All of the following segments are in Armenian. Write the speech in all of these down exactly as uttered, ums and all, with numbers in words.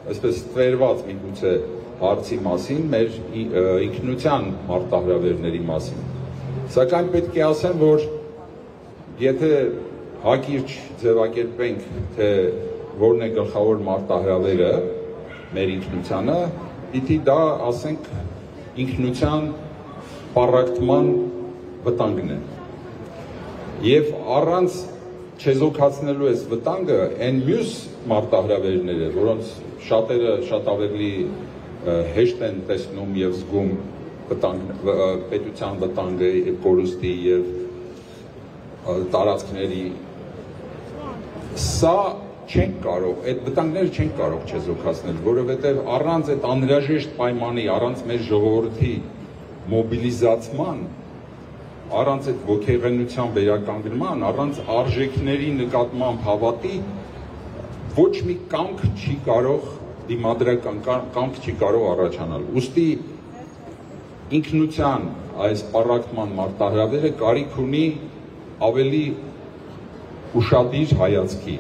այսպես ծերված միգուցե հարցի մասին, մեր ինքնության մարտահրավերների մասին։ Սակայն պետք է ասեմ, որ եթե հակիրճ ձևակերպենք, թե որն է գլխավոր մարտահրավերը մեր ինքնությանը, պիտի դա ասենք ինքնության պառակտման վտանգն է։ Եվ առանց չեզոքացնելու այս վտանգը, այն մյուս մարտահրավերները, որոնց շատերը շատ ավելի հեշտ են տեսնում եւ զգում պետության վտանգը, կորուստի եւ տարածքների, սա չենք կարող, այդ վտանգները չենք կարող չեզոքացնել, որովհետեւ առանց այդ անհրաժեշտ պայմանի, առանց մեր ժողովրդի մոբիլիզացման, առանց այդ ոգեղենության վերականգնման, առանց արժեքների նկատմամբ հավատի, ոչ մի կամք չի կարող դիմադրական կամք չի կարող առաջանալ։ Ուստի ինքնության այս պառակտման մարտահրավերը կարիք ունի ավելի ուշադիր հայացքի։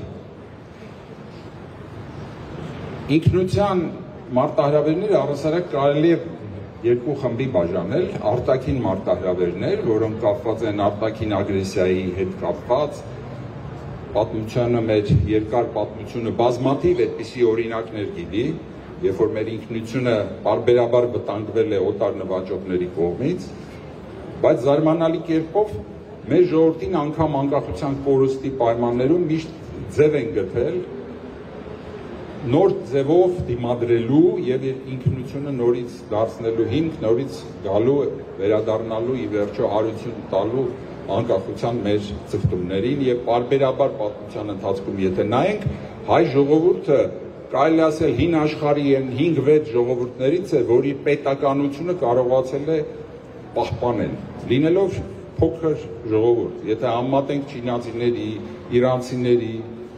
Ինքնության մարտահրավերները առհասարակ կարելի է երկու խմբի բաժանել, արտաքին մարտահրավերներ, որոնք կապված են արտաքին ագրեսիայի հետ կապված, պատմությունը մեր երկար պատմությունը բազմաթիվ այդպիսի օրինակներ գիտի, երբ որ մեր ինքնությունը պարբերաբար վտանգվել է օտար նվաճողների կողմից, բայց զարմանալի կերպով մեր ժողովրդին անգամ անկախության կորուստի պայմաններում միշտ ձև են գտել նոր ձևով դիմադրելու եւ ինքնությունը նորից դարձնելու հիմք, նորից գալու, վերադառնալու ի վերջո հարություն տալու անկախության մեր ծրտումներին եւ պարբերաբար պատմության ընթացքում եթե նայենք, հայ ժողովուրդը կարելի ասել հին աշխարհի են հինգ-վեց ժողովուրդներից է, որի պետականությունը կարողացել է պահպանել, լինելով փոքր ժողովուրդ, եթե համեմատենք չինացիների, իրանցիների,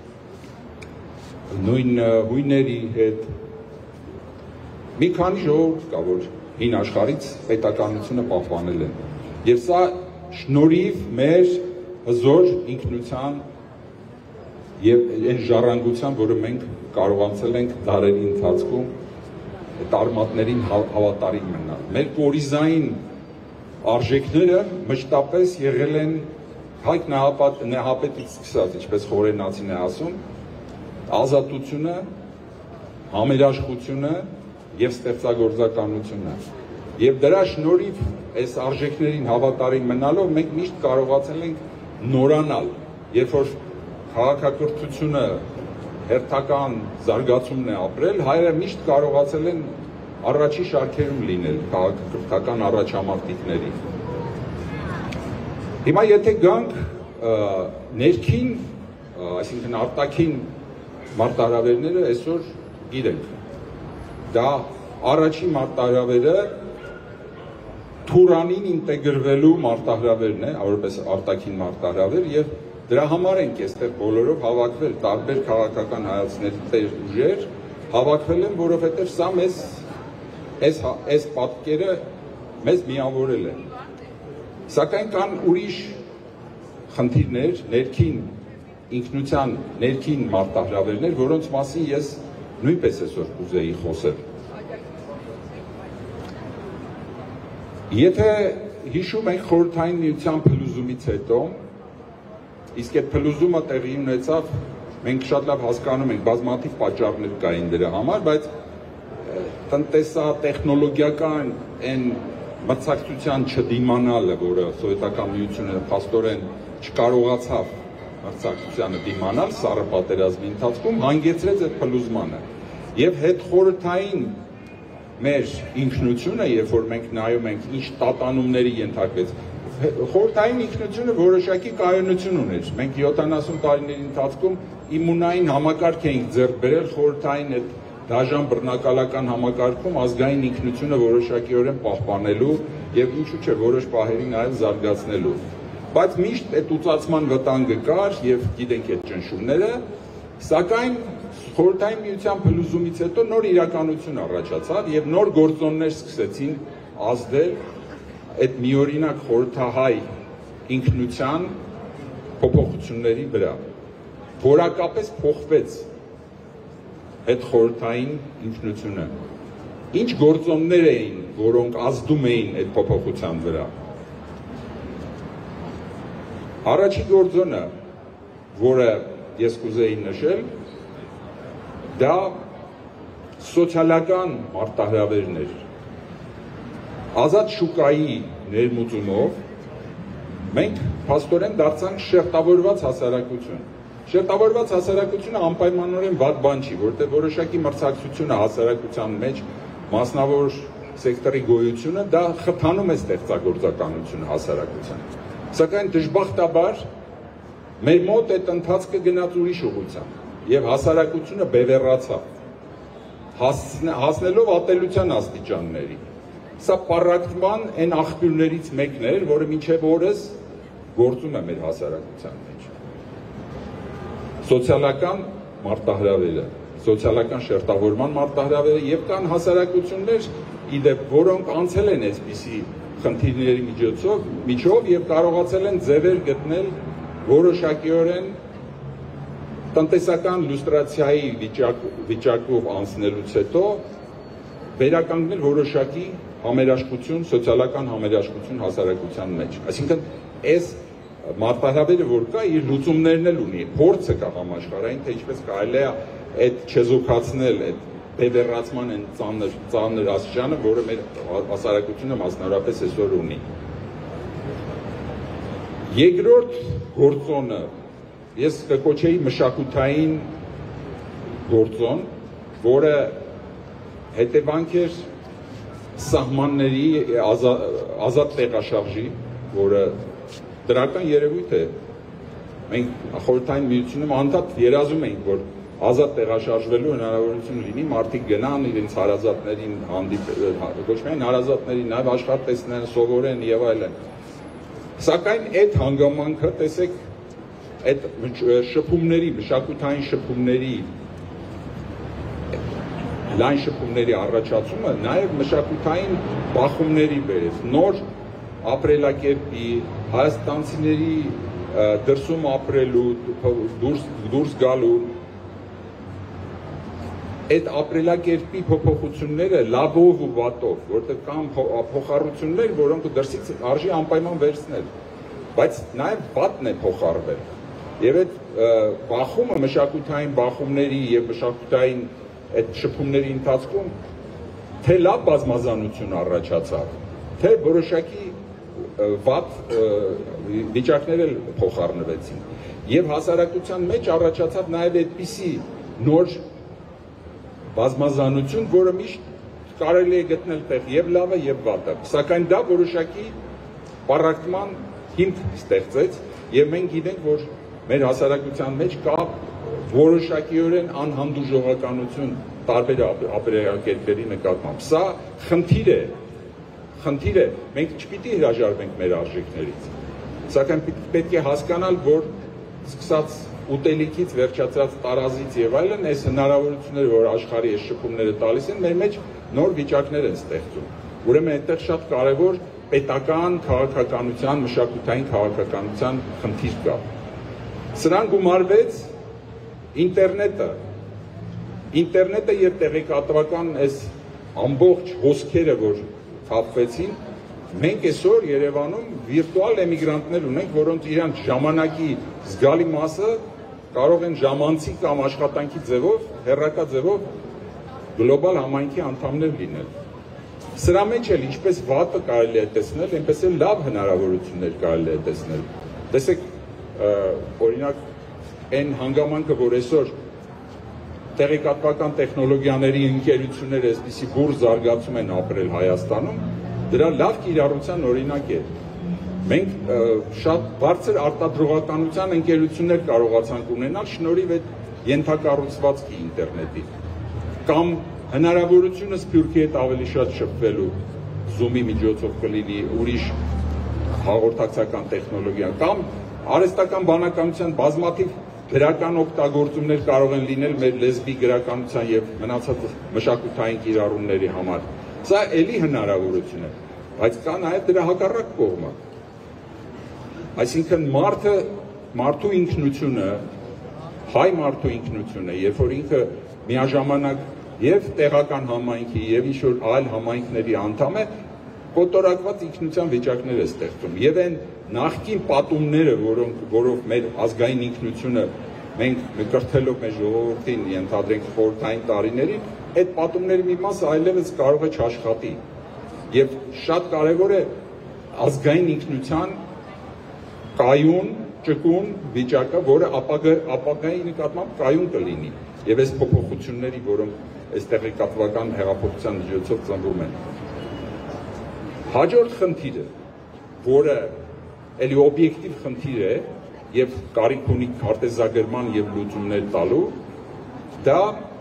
նույն հույների հետ, մի քանի ժողովուրդ կա, որ հին աշխարհից պետականությունը պահպանել են, եւ սա շնորհիվ մեր հզոր ինքնության եւ այն ժառանգության, որը մենք կարողացել ենք դարերի ընթացքում այդ արմատներին հավատարիմ մնալ։ Մեր կորիզային արժեքները մշտապես եղել են հայք նահապետից սկսած, ինչպես խորենացին է ասում, ազատությունը, համերաշխությունը եւ ստեղծագործականությունը։ Եվ դրա շնորհիվ այս արժեքներին հավատարիմ մնալով մենք միշտ կարողացել ենք նորանալ, երբ որ քաղաքակրթությունը հերթական զարգացումն է ապրել, հայերը միշտ կարողացել են առաջի շարքերում լինել քաղաքակրթական առաջամարտիկների։ Հիմա եթե գանք ներքին, այսինքն արտաքին մարտահրավերները այսօր գիտենք, դա առաջին մարտահրավերը Թուրանին ինտեգրվելու մարտահրավերն է, որպես արտաքին մարտահրավեր, եւ դրա համար ենք այստեղ բոլորով հավաքվել, տարբեր քաղաքական հայացքների ուժեր հավաքվել են, որովհետեւ սա մեզ այս այս պատկերը մեզ միավորել է։ Սակայն կան ուրիշ խնդիրներ, ներքին ինքնության ներքին մարտահրավերներ, որոնց մասին ես նույնպես այսօր կուզեի խոսել։ Եթե հիշում եք խորհրդային միության փլուզումից հետո, իսկ այդ փլուզումը տեղի ունեցավ, մենք շատ լավ հասկանում ենք, բազմաթիվ պատճառներ կային դրա համար, բայց տնտեսա-տեխնոլոգիական այն մրցակցության չդիմանալը, որը սովետական միությունը փաստորեն չկարողացավ մրցակցությանը դիմանալ սառը պատերազմի ընթացքում, հանգեցրեց այդ փլուզմանը։ Եվ հետ խորհրդային մեր ինքնությունը, երբ որ մենք նայում ենք ինչ տատանումների ենթարկվեց, խորհրդային ինքնությունը որոշակի կայունություն ուներ։ Մենք յոթանասուն տարիների ընթացքում իմունային համակարգ էինք ձեռք բերել խորհրդային այդ դաժան բռնակալական համակարգում ազգային ինքնությունը որոշակիորեն պահպանելու եւ ինչու՞ չէ որոշ պահերի նաեւ զարգացնելու։ Բայց միշտ այդ ուծացման վտանգը կար եւ գիտենք այդ ճնշումները, սակայն խորհրդային միության փլուզումից հետո նոր իրականություն առաջացավ եւ նոր գործոններ սկսեցին ազդել այդ միօրինակ խորհրդահայ ինքնության փոփոխությունների վրա։ Որակապես փոխվեց հետխորհրդային ինքնությունը։ Ինչ գործոններ էին, որոնք ազդում էին այդ փոփոխության վրա։ Առաջին գործոնը, որը ես կուզեի նշել, դա սոցիալական մարտահրավերներ։ Ազատ շուկայի ներմուծումով մենք փաստորեն դարձանք շերտավորված հասարակություն։ Շերտավորված հասարակությունը անպայմանորեն վատ բան չի, որտեղ որոշակի մրցակցությունը հասարակության մեջ, մասնավոր սեկտորի գոյությունը, դա խթանում է ստեղծագործականությունը հասարակության։ Սակայն դժբախտաբար մեր մոտ այդ ընթացքը գնաց ուրիշ ուղղությամբ եւ հասարակությունը բևեռացավ, հասնելով ատելության աստիճանների։ Սա պարակտման այն աղբյուրներից մեկն էր, որը մինչև օրս գործում է մեր հասարակության մեջ։ Սոցիալական մարտահրավերը, սոցիալական շերտավորման մարտահրավերը եւ կան հասարակություններ, իդեպ, որոնք անցել են այսպիսի խնդիրների միջոցով, միջով եւ կարողացել են ձևեր գտնել որոշակիորեն տնտեսական լուստրացիայի վիճակ, վիճակով անցնելուց հետո վերականգնել որոշակի համերաշխություն, սոցիալական համերաշխություն հասարակության մեջ։ Այսինքն, այս մարտահրավերը, որ կա, իր լուծումներն էլ ունի, փորձը կա համաշխարհային, թե ինչպես կարելի է այդ չեզոքացնել, այդ բևեռացման այն ծանր, ծանր աստիճանը, որը մեր հասարակությունը մասնավորապես այսօր ունի։ Երկրորդ գործոնը ես կկոչեի մշակութային գործոն, որը հետևանք էր սահմանների ազատ տեղաշարժի, որը դրական երևույթ է։ Մենք խորհրդային միությունում անդադ երազում ենք, որ ազատ տեղաշարժվելու հնարավորություն լինի, մարդիկ գնան իրենց հարազատներին հանդիպել, ոչ միայն հարազատներին, նաև աշխատեցնեն, սովորեն եւ այլն։ Սակայն այդ հանգամանքը, տեսեք, այդ շփումների, մշակութային շփումների, լայն շփումների առաջացումը նաև մշակութային բախումների բերեց, նոր ապրելակերպի, հայաստանցիների դրսում ապրելու, դուրս, դուրս գալու, այդ ապրելակերպի փոփոխությունները լավով ու վատով, որտեղ կան փոխառություններ, որոնք դրսից արժի անպայման վերցնել, բայց նաև վատն է փոխառվել։ Եվ այդ բախումը մշակութային բախումների եւ մշակութային այդ շփումների ընթացքում թե լավ բազմազանություն առաջացավ, թե որոշակի վատ վիճակներ էլ փոխառնվեցին։ Եվ հասարակության մեջ առաջացավ նաև այդպիսի նոր բազմազանություն, որը միշտ կարելի է գտնել տեղ եւ լավը եւ վատը, սակայն դա որոշակի պարակտման հիմք ստեղծեց եւ մենք գիտենք, որ մեր հասարակության մեջ կա որոշակիորեն անհանդուրժողականություն տարբեր ապրելակերպերի նկատմամբ։ Սա խնդիր է, խնդիր է, մենք չպիտի հրաժարվենք մեր արժեքներից, սակայն պետք է հասկանալ, որ սկսած ուտելիքից վերջացած տարազից եւ այլն, այս հնարավորությունները, որ աշխարհի այս շփումները տալիս են, մեր մեջ նոր վիճակներ են ստեղծում։ Ուրեմն այդտեղ շատ կարեւոր պետական քաղաքականության, մշակութային քաղաքականության խնդիր կա։ Սրան գումարվեց ինտերնետը, ինտերնետը եւ տեղեկատվական այս ամբողջ հոսքերը, որ թափվեցին, մենք այսօր Երևանում վիրտուալ էմիգրանտներ ունենք, որոնց իրանց ժամանակի զգալի մասը կարող են ժամանցի կամ աշխատանքի ձևով, հեռակա ձևով գլոբալ համայնքի անդամներ լինել։ Սրա մեջ էլ ինչպես վատը կարելի է տեսնել, այնպես էլ լավ հնարավորություններ կարելի է տեսնել։ Տեսեք, օրինակ, այն հանգամանքը, որ այսօր տեղեկատվական տեխնոլոգիաների ընկերությունները այսպիսի բուռ զարգացում են ապրել Հայաստանում, դրա լավ կիրառության օրինակ է։ Մենք շատ բարձր արտադրողականության ընկերություններ կարողացանք ունենալ շնորհիվ այդ ենթակառուցվածքի ինտերնետի, կամ հնարավորությունը Սփյուռքի հետ ավելի շատ շփվելու Zoom-ի միջոցով կլինի, ուրիշ հաղորդակցական տեխնոլոգիա, կամ արհեստական բանականության բազմաթիվ գրական օգտագործումներ կարող են լինել մեր լեզվի գրականության եւ մնացած մշակութային կիրառումների համար։ Սա էլի հնարավորություն է, բայց կա նաեւ դրա հակառակ կողմը։ Այսինքն մարդը, մարդու ինքնությունը, հայ մարդու ինքնությունը, երբ որ ինքը միաժամանակ եւ տեղական համայնքի եւ ինչ-որ այլ համայնքների անդամ է, կոտորակված ինքնության վիճակներ է ստեղծում եւ այն նախկին պատումները, որոնք որով մեր ազգային ինքնությունը մենք կրթելով մեր ժողովրդին ենթադրենք խորհրդային տարիներին, այդ պատումների մի մասը այլևս կարող է չաշխատի եւ շատ կարեւոր է ազգային ինքնության կայուն, ճկուն վիճակը, որը ապագայի նկատմամբ կայուն կլինի եւ այս փոփոխությունների, որոնք այս տեղեկատվական հեղափոխության միջոցով ծնվում են։ Հաջորդ խնդիրը, որը էլի օբյեկտիվ խնդիր է եւ կարիք ունի քարտեզագրման եւ լուծումներ տալու, դա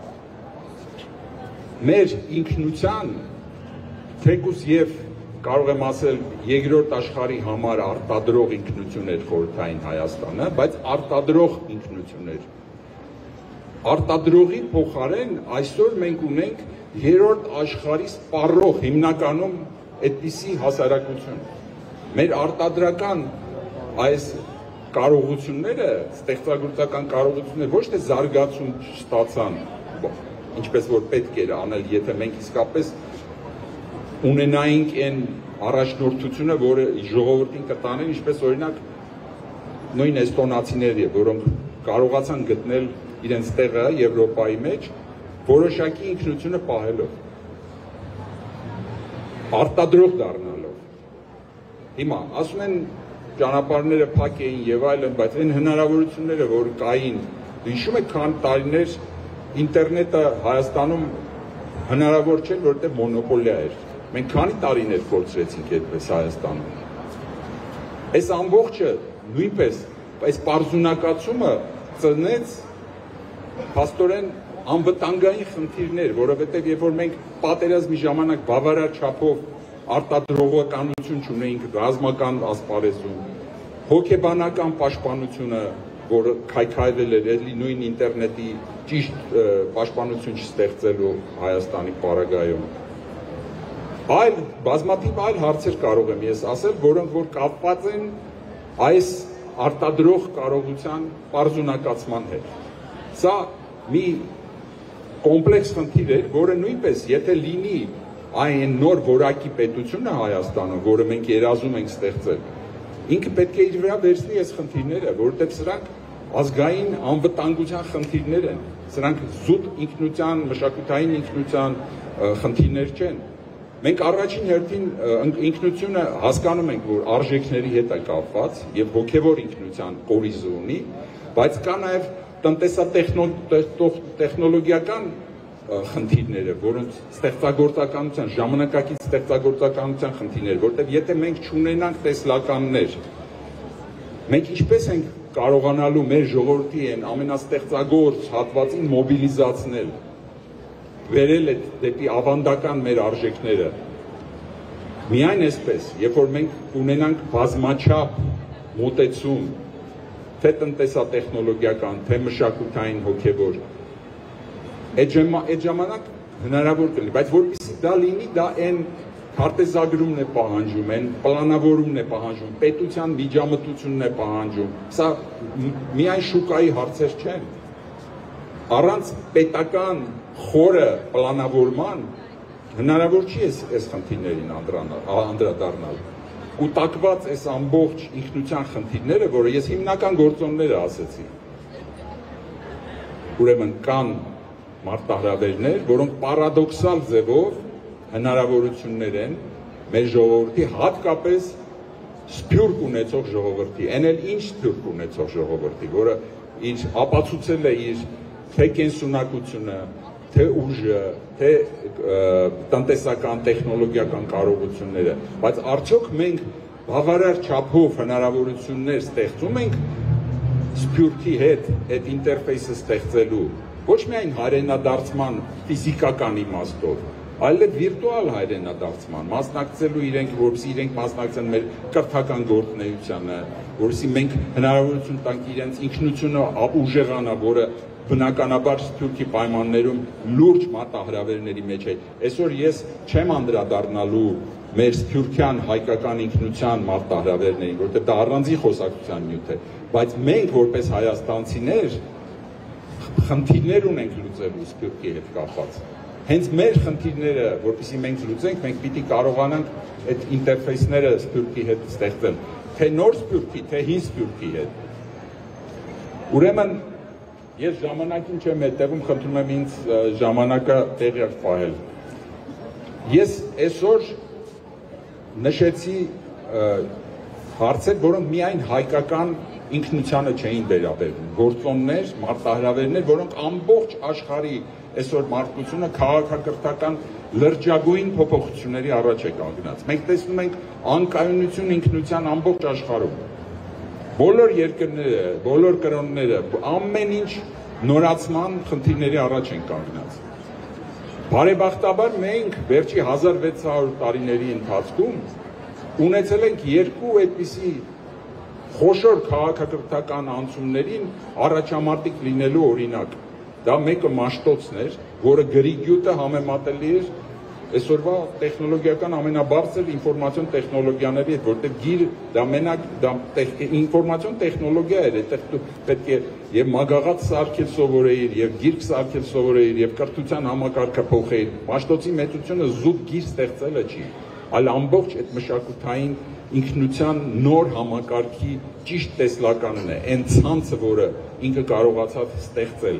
մեր ինքնության թեկուզ եւ կարող եմ ասել երկրորդ աշխարհի համար արտադրող ինքնություն էր խորհրդային Հայաստանը, բայց արտադրող ինքնություն էր։ Արտադրողի փոխարեն այսօր մենք ունենք երրորդ աշխարհի սպառող հիմնականում այդպիսի հասարակություն։ Մեր արտադրական այս կարողությունները, ստեղծագործական կարողությունները ոչ թե զարգացում չստացան, ինչպես որ պետք էր անել, եթե մենք իսկապես ունենայինք այն առաջնորդությունը, որը ժողովրդին կտաներ, ինչպես օրինակ նույն էստոնացիները, որոնք կարողացան գտնել իրենց տեղը Եվրոպայի մեջ, որոշակի ինքնությունը պահելով, արտադրող դառնալով։ Հիմա ասում են ճանապարհները փակ էին եւ այլն, բայց այն հնարավորությունները, որ կային, հիշում եք քան տարիներ ինտերնետը Հայաստանում հնարավոր չէր, որովհետեւ մոնոպոլիա էր։ Մենք քանի տարիներ փորձեցինք այդպես Հայաստանում։ Այս ամբողջը նույնպես այս պարզունակացումը ծնեց փաստորեն անվտանգային խնդիրներ, որովհետև երբ որ մենք պատերազմի ժամանակ բավարար չափով արտադրողականություն չունեինք ռազմական ասպարեզում, հոգեբանական պաշտպանությունը, որը քայքայվել էր էլի նույն ինտերնետի ճիշտ պաշտպանություն չստեղծելու Հայաստանի պարագայում։ Այլ բազմաթիվ այլ հարցեր կարող եմ ես ասել, որոնք որ կապված են այս արտադրող կարողության պարզունակացման հետ։ Սա մի կոմպլեքս խնդիր է, որը նույնպես եթե լինի այն նոր որակի պետությունը Հայաստանում, որը մենք երազում ենք ստեղծել, ինքը պետք է իր վրա վերցնի այս խնդիրները, որովհետև սրանք ազգային անվտանգության խնդիրներ են, սրանք զուտ ինքնության, մշակութային ինքնության խնդիրներ չեն։ Մենք առաջին հերթին ինքնությունը հասկանում ենք, որ արժեքների հետ է կապված եւ հոգեվոր ինքնության կորիզ ունի, բայց կա նաեւ տնտեսատեխնոլոգիական խնդիրները, որոնց ստեղծագործականության, ժամանակակից ստեղծագործականության խնդիրներ, որտեղ եթե մենք չունենանք տեսլականներ, մենք ինչպես ենք կարողանալու մեր ժողովրդի են ամենաստեղծագործ հատվածին մոբիլիզացնել, վերել է դեպի ավանդական մեր արժեքները։ Միայն այսպես, երբ որ մենք ունենանք բազմաչափ մոտեցում, թե տնտեսատեխնոլոգիական, թե մշակութային հոգևոր, այդ ժամանակ հնարավոր կլինի, բայց որպեսզի դա լինի, դա այն քարտեզագրումն է պահանջում, այն պլանավորումն է պահանջում, պետության միջամտությունն է պահանջում, սա միայն շուկայի հարցեր չեն, առանց պետական խորը պլանավորման հնարավոր չի այս խնդիրներին անդրադառնալ։ Կուտակված այս ամբողջ ինքնության խնդիրները, որը ես հիմնական գործոնները ասեցի, ուրեմն կան մարտահրավերներ, որոնք պարադոքսալ ձևով հնարավորություններ են մեր ժողովրդի, հատկապես սփյուռք ունեցող ժողովրդի, այն էլ ինչ սփյուռք ունեցող ժողովրդի, որը իր ապացուցել է իր թե կենսունակությունը, թե ուժը, թե տնտեսական, տեխնոլոգիական կարողությունները, բայց արդյոք մենք բավարար չափով հնարավորություններ ստեղծում ենք սփյուռքի հետ այդ ինտերֆեյսը ստեղծելու, ոչ միայն հայրենադարձման ֆիզիկական իմաստով, այլև վիրտուալ հայրենադարձման, մասնակցելու իրենք, որպեսզի իրենք մասնակցեն մեր կրթական գործունեությանը, որպեսզի մենք հնարավորություն տանք իրենց ինքնությունը ուժեղանա, որը բնականաբար սփյուռքի պայմաններում լուրջ մարտահրավերների մեջ է։ Այսօր ես չեմ անդրադառնալու մեր սփյուռքյան հայկական ինքնության մարտահրավերներին, որտեղ դա առանձին խոսակցության նյութ է, բայց մենք որպես հայաստանցիներ խնդիրներ ունենք լուծելու սփյուռքի հետ կապված։ Հենց մեր խնդիրները, որպեսզի մենք լուծենք, մենք պիտի կարողանանք այդ ինտերֆեյսները սփյուռքի հետ ստեղծել, թե նոր սփյուռքի, թե հին սփյուռքի հետ։ Ուրեմն ես ժամանակին չեմ հետևում, խնդրում եմ ինձ ժամանակը տեղյակ պահել։ Ես այսօր նշեցի հարցեր, որոնք միայն հայկական ինքնությանը չէին վերաբերվում, գործոններ, մարտահրավերներ, որոնք ամբողջ աշխարհի այսօր մարդկությունը քաղաքակրթական լրջագույն փոփոխությունների առաջ է կանգնած։ Մենք տեսնում ենք անկայունություն ինքնության ամբողջ աշխարհում։ Բոլոր երկրները, բոլոր կրոնները ամեն ինչ նորացման խնդիրների առաջ են կանգնած։ Բարեբախտաբար մենք վերջի հազար վեց հարյուր տարիների ընթացքում ունեցել ենք երկու այդպիսի խոշոր քաղաքակրթական անցումներին առաջամարտիկ լինելու օրինակ։ Դա մեկը Մաշտոցն էր, որը գրի գյուտը համեմատելի էր այսօրվա տեխնոլոգիական ամենաբարձր ինֆորմացիոն տեխնոլոգիաների հետ, որտեղ գիր դա մենակ դա ինֆորմացիոն տեխնոլոգիա էր, այդտեղ պետք է եւ մագաղած սարքել սովորեիր, եւ գիրք սարքել սովորեիր, եւ կրթության համակարգը փոխեիր։ Մաշտոցի մեծությունը զուտ գիր ստեղծելը չի, այլ ամբողջ այդ մշակութային ինքնության նոր համակարգի ճիշտ տեսլականն է, այն ցանցը, որը ինքը կարողացավ ստեղծել,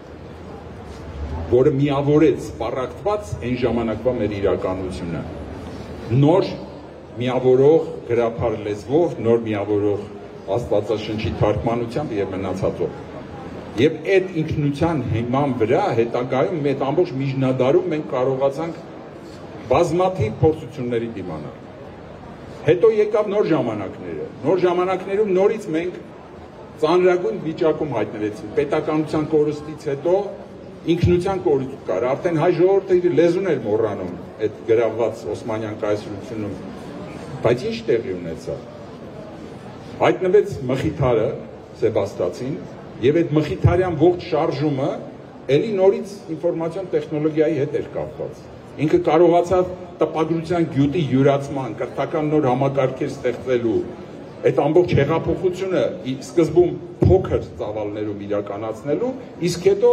որը միավորեց, սպառակտված այն ժամանակվա մեր իրականությունը։ Նոր միավորող գրափար լեզվով, նոր միավորող աստվածաշնչի թարգմանությամբ եւ մնացածով։ Եվ այդ ինքնության հիման վրա հետագայում այդ ամբողջ միջնադարում մենք կարողացանք բազմաթիվ փորձությունների դիմանալ։ Հետո եկավ նոր ժամանակները, նոր ժամանակներում նորից մենք ծանրագույն վիճակում հայտնվեցինք, պետականության կորստից հետո ինքնության կորուստ կար, արդեն հայ ժողովուրդը իր լեզուն էր մոռանում այդ գրավված Օսմանյան կայսրությունում, բայց ինչ տեղի ունեցավ։ Հայտնվեց Մխիթարը, Սեբաստացին, եւ այդ Մխիթարյան ողջ շարժումը էլի նորից ինֆորմացիոն տեխնոլոգիայի հետ էր կապված։ Ինքը կարողացավ տպագրության գյուտի յուրացման, կրթական նոր համակարգեր ստեղծելու, այդ ամբողջ հեղափոխությունը սկզբում փոքր ծավալներում իրականացնելու, իսկ հետո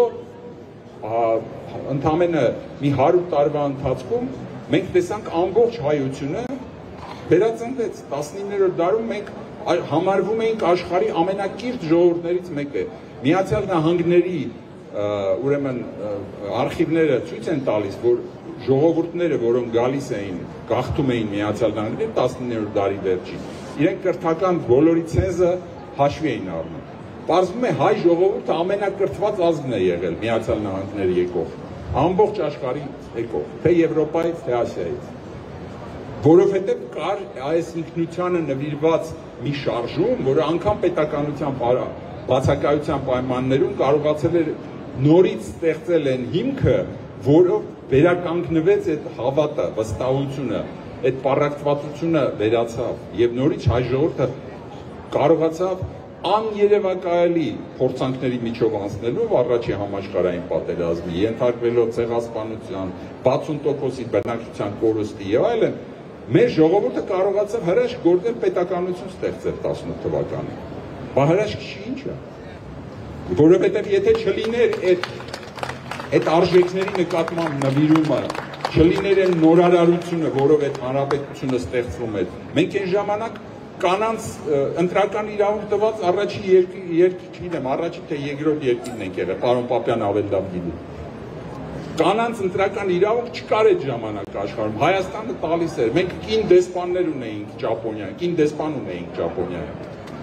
ընդամենը մի հարյուր տարվա ընթացքում մենք տեսանք ամբողջ հայությունը վերածնվեց։ տասնիններորդ դարում մենք համարվում էինք աշխարհի ամենակիրթ ժողովուրդներից մեկը։ Միացյալ Նահանգների ուրեմն արխիվները ցույց են տալիս, որ ժողովուրդները, որոնք գալիս էին, գաղթում էին Միացյալ Նահանգներ տասնիններորդ դարի վերջին, իրենք կրթական բոլորի ցենզը հաշվի էին առնում։ Պարզվում է հայ ժողովուրդը ամենակրթված ազգն է եղել Միացյալ Նահանգներ եկող, ամբողջ աշխարհի եկող, թե Եվրոպայից, թե Ասիայից, որովհետև կար այս ինքնությանը նվիրված մի շարժում, որը անգամ պետականության բացակայության պայմաններում կարողացել էր նորից ստեղծել այն հիմքը, որով վերականգնվեց այդ հավատը, վստահությունը, այդ պառակտվածությունը վերացավ եւ նորից հայ ժողովուրդը կարողացավ աներևակայելի փորձանքների միջով անցնելով առաջի համաշխարհային պատերազմի, ենթարկվելով ցեղասպանության, բացուն տոկոսի բնակչության կորստի եւ այլն, մեր ժողովուրդը կարողացավ հրաշք գործել պետականություն ստեղծել տասնութ թվականին։ Բա հրաշք չի ինչ է։ Որովհետեւ եթե չլիներ այդ այդ արժեքների նկատմամբ նվիրումը, չլիներ այն նորարարությունը, որով այդ հանրապետությունը ստեղծվում էր, մենք այն ժամանակ կանանց ընտրական իրավունք տված առաջի երկիր, չգիտեմ, առաջի թե երկրորդ երկիրն ենք եղել, պարոն Պապյանը ավելի լավ գիտի։ Կանանց ընտրական իրավունք չկար այդ ժամանակ աշխարհում, Հայաստանը տալիս էր, մենք կին դեսպաններ ունեինք Ճապոնիայում, կին դեսպան ունեինք Ճապոնիայում։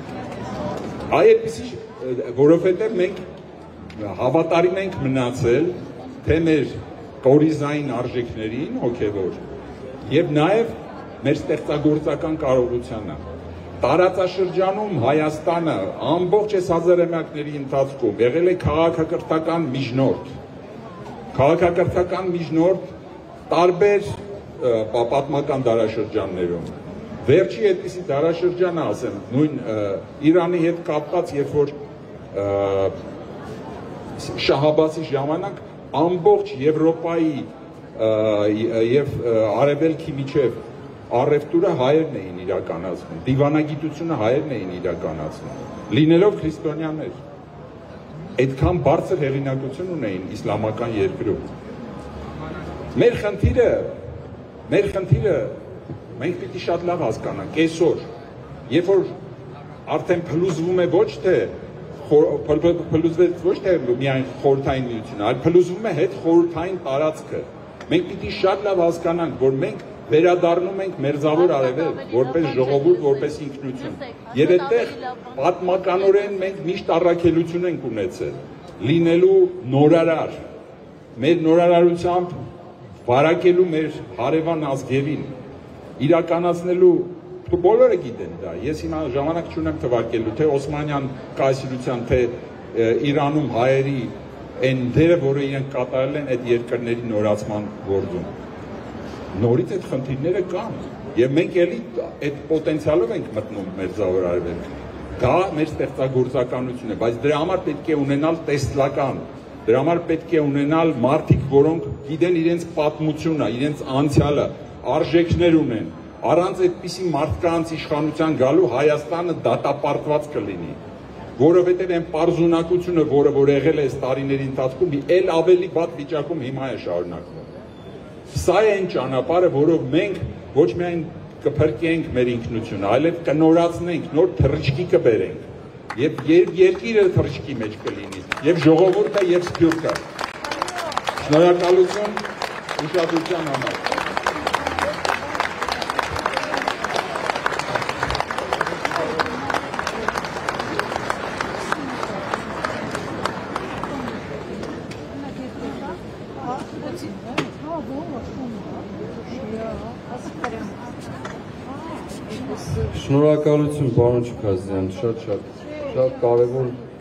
Այ այդպեսի, որովհետև մենք հավատարիմ ենք մնացել թե մեր կորիզային արժեքներին հոգևոր եւ նաեւ մեր ստեղծագործական կարողությանը։ Տարածաշրջանում Հայաստանը ամբողջ այս հազարամյակների ընթացքում եղել է քաղաքակրթական միջնորդ։ Քաղաքակրթական միջնորդ տարբեր պատմական դարաշրջաններում։ Վերջի այդպիսի դարաշրջանը, ասեմ, նույն Իրանի հետ կապված, երբ որ Շահաբազի ժամանակ ամբողջ Եվրոպայի եւ Արևելքի միջև առևտուրը հայերն էին իրականացնում, դիվանագիտությունը հայերն էին իրականացնում, լինելով քրիստոնյաներ։ այդքան բարձր հեղինակություն ունեին իսլամական երկրում։ Մեր խնդիրը, մեր խնդիրը մենք պիտի շատ լավ հասկանանք, այսօր, երբ որ արդեն փլուզվում է ոչ թե փլուզվեց ոչ թե միայն խորհրդային միությունը, այլ փլուզվում է հետ խորհրդային տարածքը։ Մենք պիտի շատ լավ հասկանանք, որ մենք վերադառնում ենք մերձավոր արևելք, որպես ժողովուրդ, որպես ինքնություն։ Եվ այդտեղ պատմականորեն մենք միշտ առաքելություն ենք ունեցել, լինելու նորարար, մեր նորարարությամբ վարակելու մեր հարևան ազգերին, իրականացնելու, բոլորը գիտեն դա, ես հիմա ժամանակ չունեմ թվարկելու, թե Օսմանյան կայսրության, թե Իրանում հայերի այն դերը, որը իրենք կատարել են այդ երկրների նորացման գործում։ Նորից այդ խնդիրները կան, եւ մենք էլի այդ պոտենցիալով ենք մտնում մերձավոր արևելք։ Դա մեր ստեղծագործականությունն է, բայց դրա համար պետք է ունենալ տեսլական, դրա համար պետք է ունենալ մարդիկ, որոնք գիտեն իրենց պատմությունը, իրենց անցյալը, արժեքներ ունեն։ Առանց այդպիսի մարդկանց իշխանության գալու Հայաստանը դատապարտված կլինի, որովհետև այն պարզունակությունը, որը որ եղել է այս տարիների ընթացքում, էլ ավելի վատ վիճակում հիմա է շարունակվում։ Սա է այն ճանապարհը, որով մենք ոչ միայն կփրկենք մեր ինքնությունը, այլև կնորացնենք, նոր թռիչքի կբերենք, եւ երկիրը թռիչքի մեջ կլինի, եւ ժողովուրդը եւ սփյուռքը։ Շնորհակալություն ուշադրության համար։ Շնորհակալություն, պարոն Չքազյան, շատ շատ շատ կարևոր